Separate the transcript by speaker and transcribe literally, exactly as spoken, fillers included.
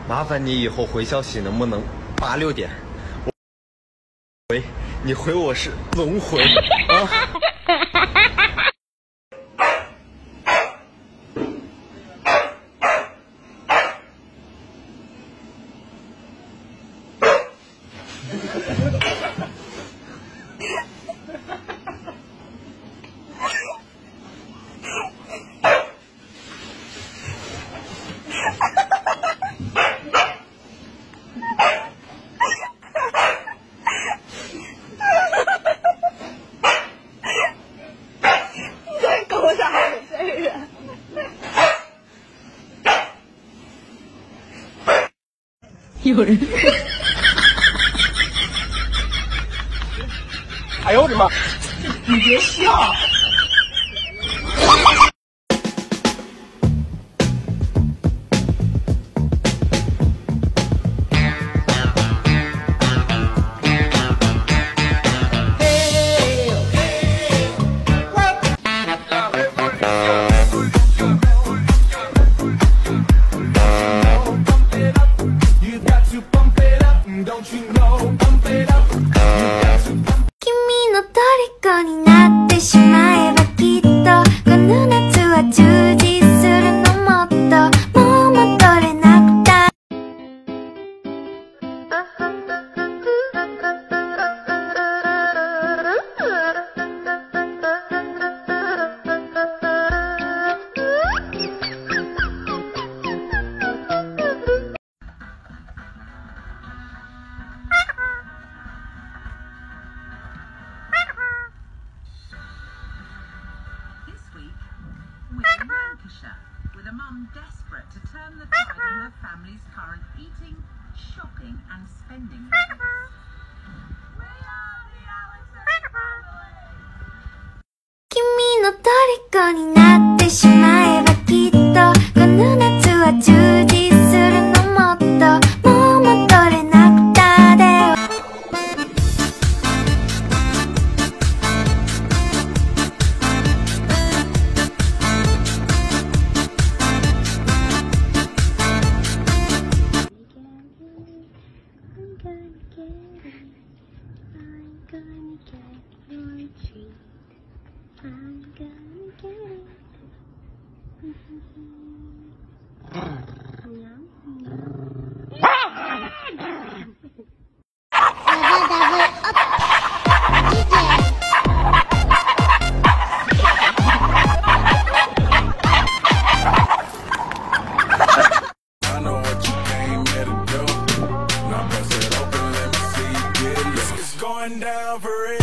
Speaker 1: 麻烦你以后回消息能不能八六点？我回你回我是龙回啊。
Speaker 2: 有人，
Speaker 3: 哎呦我的妈！你别笑。
Speaker 4: になってしまえばきっとこの夏は充実するのもっともう戻れなくた
Speaker 5: With a mum desperate to turn the tide in her family's current eating, shopping and spending habits. We are the Alexander family!
Speaker 4: 君の虜になってしまえばきっとこの夏は充実するのもっともう戻れなくたで
Speaker 6: Going down for it.